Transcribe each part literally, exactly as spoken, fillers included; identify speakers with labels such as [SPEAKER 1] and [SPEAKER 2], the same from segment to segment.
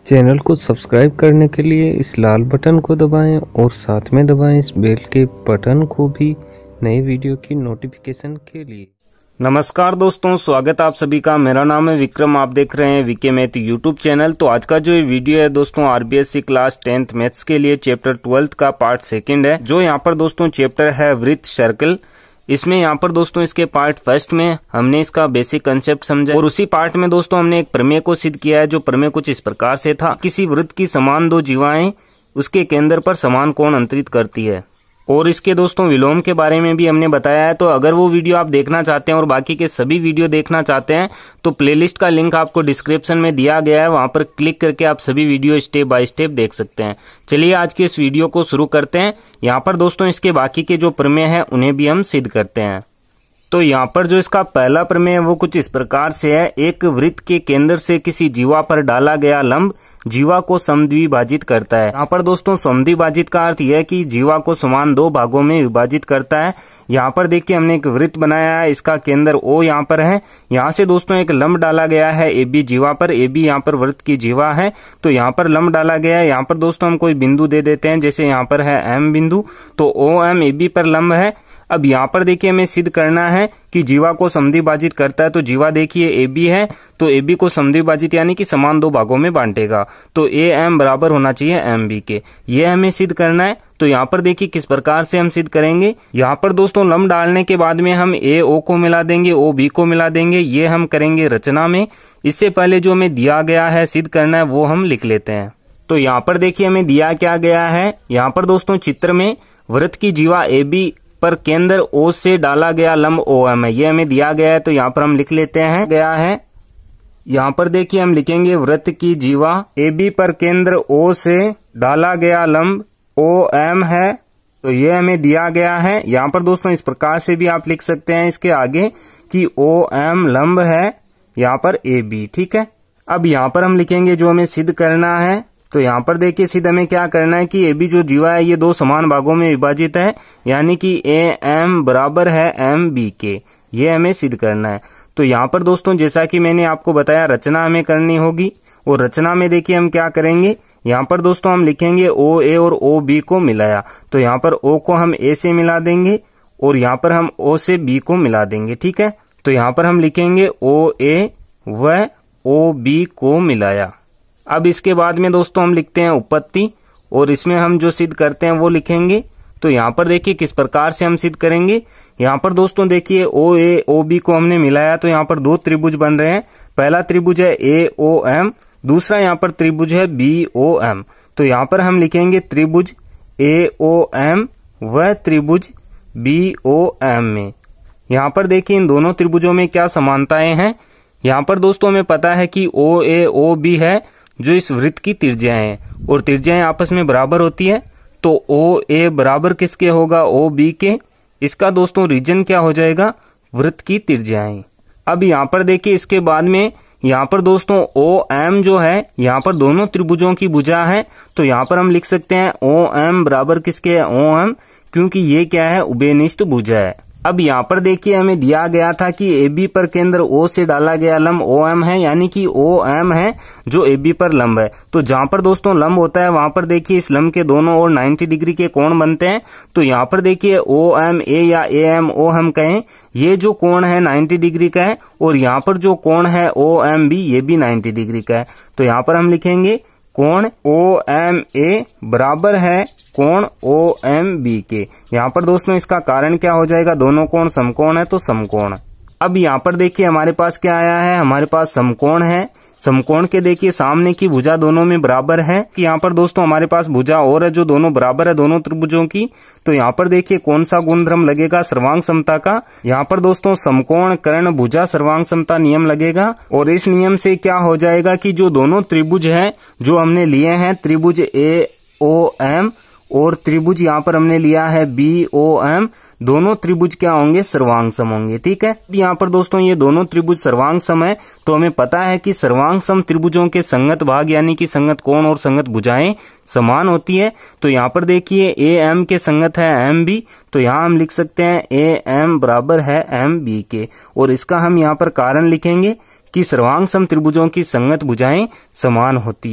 [SPEAKER 1] Channel को subscribe करने के लिए इस लाल बटन को दबाएं और साथ में दबाएं इस बेल के बटन को भी नई वीडियो की नोटिफिकेशन के लिए।
[SPEAKER 2] नमस्कार दोस्तों, स्वागत आप सभी का। मेरा नाम है विक्रम, आप देख रहे हैं वीके मैथ यूट्यूब चैनल। तो आज का जो ये वीडियो है दोस्तों आरबीएससी क्लास टेंथ मैथ्स के लिए चैप्टर ट्वेल्थ का पार्ट सेकंड है। जो यहाँ पर दोस्तों चैप्टर है वृत्त सर्कल। इसमें यहाँ पर दोस्तों इसके पार्ट फर्स्ट में हमने इसका बेसिक कंसेप्ट समझा और उसी पार्ट में दोस्तों हमने एक प्रमेय को सिद्ध किया है। जो प्रमेय कुछ इस प्रकार से था, किसी वृत्त की समान दो जीवाएं उसके केंद्र पर समान कोण अंतरित करती है। और इसके दोस्तों विलोम के बारे में भी हमने बताया है। तो अगर वो वीडियो आप देखना चाहते हैं और बाकी के सभी वीडियो देखना चाहते हैं तो प्लेलिस्ट का लिंक आपको डिस्क्रिप्शन में दिया गया है, वहां पर क्लिक करके आप सभी वीडियो स्टेप बाय स्टेप देख सकते हैं। चलिए आज के इस वीडियो को शुरू करते हैं। यहाँ पर दोस्तों इसके बाकी के जो प्रमेय है उन्हें भी हम सिद्ध करते हैं। तो यहाँ पर जो इसका पहला प्रमेय है वो कुछ इस प्रकार से है। एक वृत्त के केंद्र से किसी जीवा पर डाला गया लंब जीवा को समद्विभाजित करता है। यहाँ पर दोस्तों समद्विभाजित का अर्थ यह है कि जीवा को समान दो भागों में विभाजित करता है। यहाँ पर देखिए हमने एक वृत्त बनाया है, इसका केंद्र O यहाँ पर है। यहाँ से दोस्तों एक लंब डाला गया है ए बी जीवा पर। ए बी यहाँ पर वृत्त की जीवा है, तो यहाँ पर लंब डाला गया है। यहाँ पर दोस्तों हम कोई बिंदु दे देते हैं, जैसे यहाँ पर है एम बिंदु, तो ओ एम ए बी पर लंब है। अब यहाँ पर देखिए हमें सिद्ध करना है कि जीवा को समद्विभाजित करता है। तो जीवा देखिए ए बी है, तो ए बी को समद्विभाजित यानी कि समान दो भागों में बांटेगा, तो ए एम बराबर होना चाहिए एम बी के। ये हमें सिद्ध करना है। तो यहाँ पर देखिए किस प्रकार से हम सिद्ध करेंगे। यहाँ पर दोस्तों लंब डालने के बाद में हम ए ओ को मिला देंगे, ओ बी को मिला देंगे। ये हम करेंगे रचना में। इससे पहले जो हमें दिया गया है सिद्ध करना है वो हम लिख लेते हैं। तो यहाँ पर देखिए हमें दिया क्या गया है। यहाँ पर दोस्तों चित्र में वृत्त की जीवा ए बी पर केंद्र O से डाला गया लंब O M है, ये हमें दिया गया है। तो यहाँ पर हम लिख लेते हैं गया है। यहाँ पर देखिए हम लिखेंगे वृत्त की जीवा A B पर केंद्र O से डाला गया लंब O M है, तो ये हमें दिया गया है। यहाँ पर दोस्तों इस प्रकार से भी आप लिख सकते हैं इसके आगे कि O M लंब है यहाँ पर A B, ठीक है। अब यहाँ पर हम लिखेंगे जो हमें सिद्ध करना है। तो यहाँ पर देखिए सिद्ध हमें क्या करना है कि ए बी जो जीवा है ये दो समान भागों में विभाजित है, यानी कि ए एम बराबर है एम बी के। ये हमें सिद्ध करना है। तो यहाँ पर दोस्तों जैसा कि मैंने आपको बताया रचना हमें करनी होगी, और रचना में देखिए हम क्या करेंगे। यहाँ पर दोस्तों हम लिखेंगे ओ ए और ओ बी को मिलाया, तो यहाँ पर ओ को हम ए से मिला देंगे और यहाँ पर हम ओ से बी को मिला देंगे, ठीक है। तो यहाँ पर हम लिखेंगे ओ ए व ओ बी को मिलाया। अब इसके बाद में दोस्तों हम लिखते हैं उपपत्ति, और इसमें हम जो सिद्ध करते हैं वो लिखेंगे। तो यहाँ पर देखिए किस प्रकार से हम सिद्ध करेंगे। यहाँ पर दोस्तों देखिए ओ ए ओ बी को हमने मिलाया, तो यहाँ पर दो त्रिभुज बन रहे हैं। पहला त्रिभुज है ए ओ एम, दूसरा यहाँ पर त्रिभुज है बी ओ एम। तो यहाँ पर हम लिखेंगे त्रिभुज ए ओ एम व त्रिभुज बी ओ एम में। यहाँ पर देखिए इन दोनों त्रिभुजों में क्या समानताएं हैं। यहाँ पर दोस्तों हमें पता है कि ओ ए ओ बी है जो इस वृत्त की त्रिज्याएं हैं, और त्रिज्याएं आपस में बराबर होती है। तो ओ ए बराबर किसके होगा, ओ बी के। इसका दोस्तों रीजन क्या हो जाएगा, वृत्त की त्रिज्याएं। अब यहाँ पर देखिए इसके बाद में यहाँ पर दोस्तों ओ एम जो है यहाँ पर दोनों त्रिभुजों की भुजा है, तो यहाँ पर हम लिख सकते हैं ओ एम बराबर किसके है, ओ एम, क्योंकि ये क्या है, उभयनिष्ठ भुजा है। अब यहाँ पर देखिए हमें दिया गया था कि ए बी पर केंद्र O से डाला गया लंब O M है, यानी कि O M है जो ए बी पर लंब है। तो जहाँ पर दोस्तों लंब होता है वहां पर देखिए इस लंब के दोनों ओर नब्बे डिग्री के कोण बनते हैं। तो यहाँ पर देखिए O M A या A M O हम कहें, ये जो कोण है नब्बे डिग्री का है, और यहाँ पर जो कोण है O M B ये भी नब्बे डिग्री का है। तो यहाँ पर हम लिखेंगे कोण O M A बराबर है कोण O M B के। यहाँ पर दोस्तों इसका कारण क्या हो जाएगा, दोनों कोण समकोण है तो समकोण। अब यहाँ पर देखिए हमारे पास क्या आया है, हमारे पास समकोण है। समकोण के देखिए सामने की भुजा दोनों में बराबर है। कि यहाँ पर दोस्तों हमारे पास भुजा और है जो दोनों बराबर है दोनों त्रिभुजों की। तो यहाँ पर देखिए कौन सा गुणधर्म लगेगा, सर्वांग समता का। यहाँ पर दोस्तों समकोण कर्ण भुजा सर्वांग समता नियम लगेगा, और इस नियम से क्या हो जाएगा कि जो दोनों त्रिभुज है जो हमने लिए हैं, त्रिभुज ए ओ एम और त्रिभुज यहाँ पर हमने लिया है बी ओ एम, दोनों त्रिभुज क्या होंगे, सर्वांग सम होंगे, ठीक है। यहाँ पर दोस्तों ये दोनों त्रिभुज सर्वांग सम है, तो हमें पता है कि सर्वांग सम त्रिभुजों के संगत भाग यानी कि संगत कोण और संगत भुजाएं समान होती है। तो यहाँ पर देखिए ए एम के संगत है एम बी, तो यहाँ हम लिख सकते हैं ए एम बराबर है एम बी के, और इसका हम यहाँ पर कारण लिखेंगे कि सर्वांग सम त्रिभुजों की संगत भुजाएं समान होती है।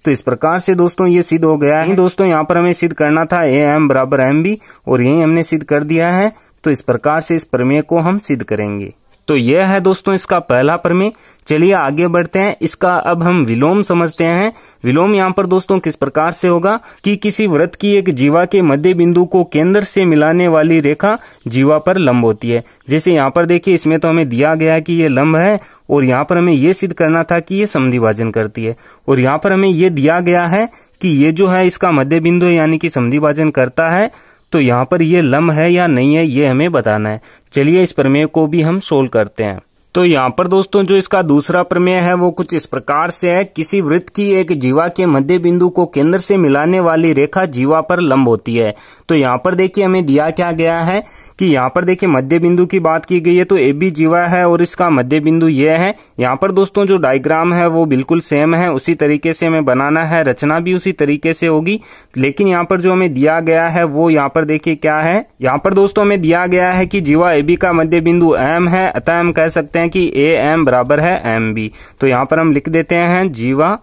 [SPEAKER 2] तो इस प्रकार से दोस्तों ये सिद्ध हो गया है। दोस्तों यहाँ पर हमें सिद्ध करना था ए एम बराबर एम बी, और यही हमने सिद्ध कर दिया है। तो इस प्रकार से इस प्रमेय को हम सिद्ध करेंगे। तो यह है दोस्तों इसका पहला प्रमेय। चलिए आगे बढ़ते हैं। इसका अब हम विलोम समझते हैं। विलोम यहाँ पर दोस्तों किस प्रकार से होगा कि किसी वृत्त की एक जीवा के मध्य बिंदु को केंद्र से मिलाने वाली रेखा जीवा पर लंब होती है। जैसे यहाँ पर देखिए, इसमें तो हमें दिया गया है कि ये लंब है, और यहाँ पर हमें ये सिद्ध करना था कि ये समद्विभाजन करती है, और यहाँ पर हमें ये दिया गया है कि ये जो है इसका मध्य बिंदु है, यानी कि समद्विभाजन करता है। तो यहाँ पर ये लंब है या नहीं है, ये हमें बताना है। चलिए इस प्रमेय को भी हम सोल्व करते हैं। तो यहाँ पर दोस्तों जो इसका दूसरा प्रमेय है वो कुछ इस प्रकार से है। किसी वृत्त की एक जीवा के मध्य बिंदु को केंद्र से मिलाने वाली रेखा जीवा पर लंब होती है। तो यहाँ पर देखिए हमें दिया क्या गया है कि यहाँ पर देखिए मध्य बिंदु की बात की गई है, तो ए बी जीवा है और इसका मध्य बिंदु ये है। यहाँ पर दोस्तों जो डायग्राम है वो बिल्कुल सेम है, उसी तरीके से हमें बनाना है, रचना भी उसी तरीके से होगी। लेकिन यहाँ पर जो हमें दिया गया है वो यहाँ पर देखिए क्या है। यहाँ पर दोस्तों हमें दिया गया है कि जीवा ए बी का मध्य बिंदु एम है, अतः हम कह सकते हैं कि ए एम बराबर है एम बी। तो यहाँ पर हम लिख देते हैं जीवा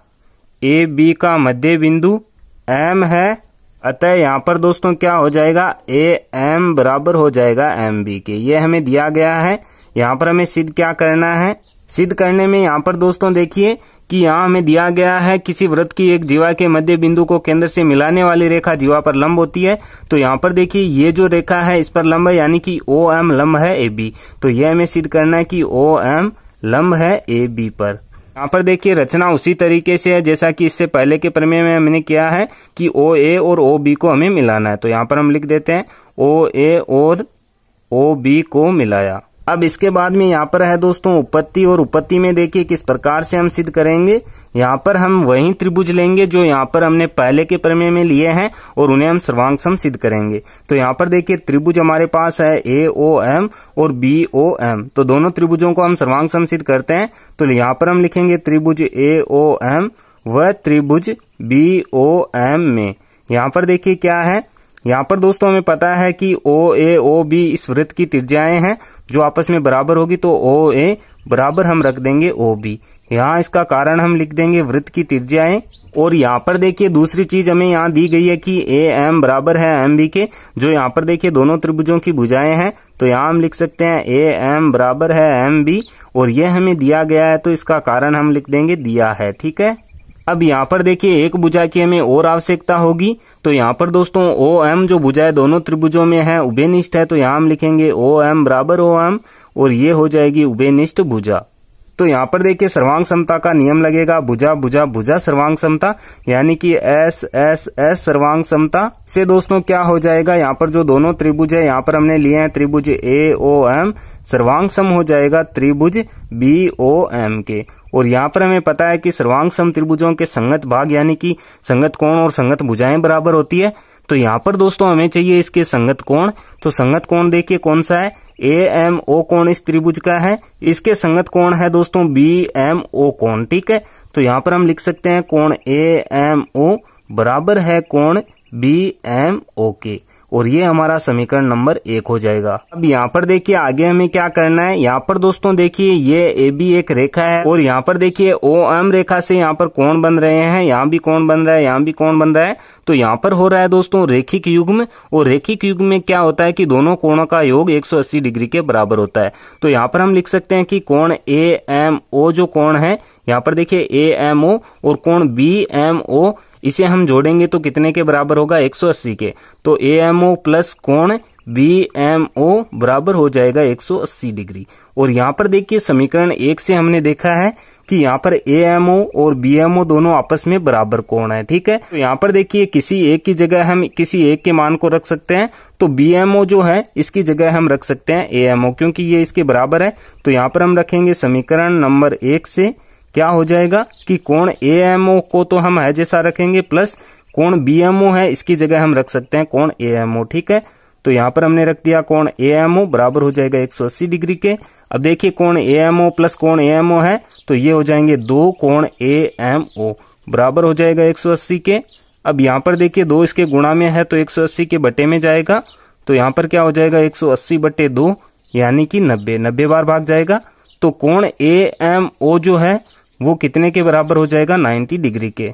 [SPEAKER 2] ए बी का मध्य बिंदु एम है, अतः यहाँ पर दोस्तों क्या हो जाएगा, ए एम बराबर हो जाएगा एम बी के। ये हमें दिया गया है। यहाँ पर हमें सिद्ध क्या करना है। सिद्ध करने में यहाँ पर दोस्तों देखिए कि यहाँ हमें दिया गया है किसी वृत्त की एक जीवा के मध्य बिंदु को केंद्र से मिलाने वाली रेखा जीवा पर लंब होती है। तो यहाँ पर देखिए ये जो रेखा है इस पर लंब है, यानी कि ओ एम लंब है ए बी। तो यह हमें सिद्ध करना है कि ओ एम लंब है ए बी पर। यहाँ पर देखिए रचना उसी तरीके से है जैसा कि इससे पहले के प्रमेय में हमने किया है कि ओ ए और ओ बी को हमें मिलाना है। तो यहाँ पर हम लिख देते हैं ओ ए और ओ बी को मिलाया। अब इसके बाद में यहाँ पर है दोस्तों उपपत्ति, और उपपत्ति में देखिए किस प्रकार से हम सिद्ध करेंगे। यहाँ पर हम वही त्रिभुज लेंगे जो यहाँ पर हमने पहले के प्रमेय में लिए हैं, और उन्हें हम सर्वांग सम सिद्ध करेंगे। तो यहाँ पर देखिए त्रिभुज हमारे पास है ए ओ एम और बी ओ एम। तो दोनों त्रिभुजों को हम सर्वांग सम सिद्ध करते हैं। तो यहाँ पर हम लिखेंगे त्रिभुज ए ओ एम व त्रिभुज बी ओ एम में। यहाँ पर देखिए क्या है, यहाँ पर दोस्तों हमें पता है कि ओ ए ओ बी इस वृत्त की त्रिज्याएं हैं जो आपस में बराबर होगी। तो ओ ए बराबर हम रख देंगे ओ बी। यहाँ इसका कारण हम लिख देंगे वृत्त की त्रिज्याएं। और यहाँ पर देखिए दूसरी चीज हमें यहाँ दी गई है कि ए एम बराबर है एम बी के, जो यहाँ पर देखिए दोनों त्रिभुजों की भुजाएं हैं। तो यहाँ हम लिख सकते हैं ए एम बराबर है एम बी, और यह हमें दिया गया है तो इसका कारण हम लिख देंगे दिया है। ठीक है। अब यहाँ पर देखिए एक भुजा की हमें और आवश्यकता होगी। तो यहाँ पर दोस्तों ओ एम जो भुजा है दोनों त्रिभुजों में है, उभयनिष्ठ है। तो यहाँ हम लिखेंगे ओ एम बराबर ओ एम, और ये हो जाएगी उभयनिष्ठ भुजा। तो यहाँ पर देखिए सर्वांग समता का नियम लगेगा, भुजा भुजा भुजा सर्वांग समता, यानी कि एस एस एस सर्वांग समता से दोस्तों क्या हो जाएगा, यहाँ पर जो दोनों त्रिभुज है यहाँ पर हमने लिए हैं त्रिभुज ए ओ एम, सर्वांग सम हो जाएगा त्रिभुज बी ओ एम के। और यहाँ पर हमें पता है कि सर्वांग सम त्रिभुजों के संगत भाग यानी कि संगत कोण और संगत भुजाएं बराबर होती है। तो यहाँ पर दोस्तों हमें चाहिए इसके संगत कोण। तो संगत कोण देखिए कौन सा है, ए एम ओ कोण इस त्रिभुज का है, इसके संगत कोण है दोस्तों बी एम ओ कोण। ठीक है। तो यहाँ पर हम लिख सकते हैं कोण ए एम ओ बराबर है कोण बी एम ओ के, और ये हमारा समीकरण नंबर एक हो जाएगा। अब यहाँ पर देखिए आगे हमें क्या करना है। यहाँ पर दोस्तों देखिए ये ए बी एक रेखा है, और यहाँ पर देखिए ओ एम रेखा से यहाँ पर कोण बन रहे हैं, यहाँ भी कोण बन रहा है, यहाँ भी कोण बन रहा है। तो यहाँ पर हो रहा है दोस्तों रेखिक युग्म, और रेखिक युग्म में क्या होता है कि दोनों कोणों का योग एक सौ अस्सी डिग्री के बराबर होता है। तो यहाँ पर हम लिख सकते हैं कि कोण ए एम ओ जो कोण है, यहाँ पर देखिए ए एम ओ और कोण बी एम ओ, इसे हम जोड़ेंगे तो कितने के बराबर होगा, एक सौ अस्सी के। तो ए एम ओ प्लस कोण बी एम ओ बराबर हो जाएगा एक सौ अस्सी डिग्री। और यहाँ पर देखिए समीकरण एक से हमने देखा है कि यहाँ पर ए एम ओ और बी एम ओ दोनों आपस में बराबर कोण है। ठीक है। तो यहाँ पर देखिए किसी एक की जगह हम किसी एक के मान को रख सकते हैं। तो बी एम ओ जो है इसकी जगह हम रख सकते हैं ए एम ओ, क्योंकि ये इसके बराबर है। तो यहाँ पर हम रखेंगे समीकरण नंबर एक से क्या हो जाएगा कि कोण ए एम ओ को तो हम है जैसा रखेंगे, प्लस कोण बी एम ओ है इसकी जगह हम रख सकते हैं कोण ए एम ओ। ठीक है। तो यहाँ पर हमने रख दिया कोण ए एम ओ बराबर हो जाएगा एक सौ अस्सी डिग्री के। अब देखिए कोण ए एम ओ प्लस कोण ए एम ओ है, तो ये हो जाएंगे दो कोण ए एम ओ बराबर हो जाएगा एक सौ अस्सी के। अब यहाँ पर देखिए दो इसके गुणा में है तो एक सौ अस्सी के बटे में जाएगा। तो यहाँ पर क्या हो जाएगा एक सौ अस्सी बटे दो यानी कि नब्बे, नब्बे बार भाग जाएगा। तो कोण ए एम ओ जो है वो कितने के बराबर हो जाएगा, नब्बे डिग्री के।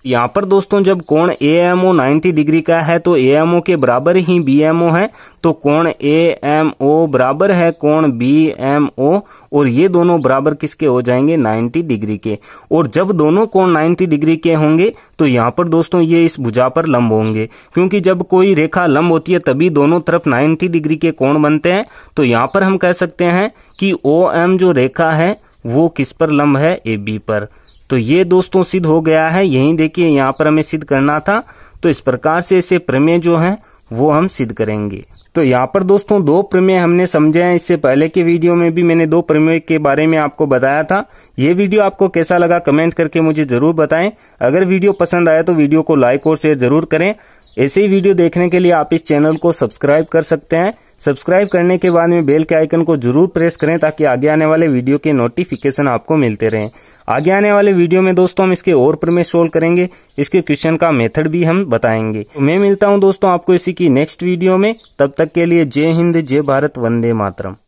[SPEAKER 2] यहाँ पर दोस्तों जब कोण ए एम ओ नब्बे डिग्री का है तो ए एम ओ के बराबर ही बी एम ओ है, तो कोण ए एम ओ बराबर है कोण बी एम ओ, और ये दोनों बराबर किसके हो जाएंगे, नब्बे डिग्री के। और जब दोनों कोण नब्बे डिग्री के होंगे तो यहाँ पर दोस्तों ये इस भुजा पर लंब होंगे, क्योंकि जब कोई रेखा लंब होती है तभी दोनों तरफ नब्बे डिग्री के कोण बनते हैं। तो यहाँ पर हम कह सकते हैं कि ओ एम जो रेखा है वो किस पर लंब है, ए बी पर। तो ये दोस्तों सिद्ध हो गया है, यही देखिए यहाँ पर हमें सिद्ध करना था। तो इस प्रकार से इसे प्रमेय जो है वो हम सिद्ध करेंगे। तो यहाँ पर दोस्तों दो प्रमेय हमने समझे हैं। इससे पहले के वीडियो में भी मैंने दो प्रमेय के बारे में आपको बताया था। ये वीडियो आपको कैसा लगा कमेंट करके मुझे जरूर बताएं। अगर वीडियो पसंद आया तो वीडियो को लाइक और शेयर जरूर करें। ऐसे ही वीडियो देखने के लिए आप इस चैनल को सब्सक्राइब कर सकते हैं। सब्सक्राइब करने के बाद में बेल के आइकन को जरूर प्रेस करें ताकि आगे आने वाले वीडियो के नोटिफिकेशन आपको मिलते रहें। आगे आने वाले वीडियो में दोस्तों हम इसके और प्रमेय सोल्व करेंगे, इसके क्वेश्चन का मेथड भी हम बताएंगे। तो मैं मिलता हूं दोस्तों आपको इसी की नेक्स्ट वीडियो में। तब तक के लिए जय हिंद, जय भारत, वंदे मातरम।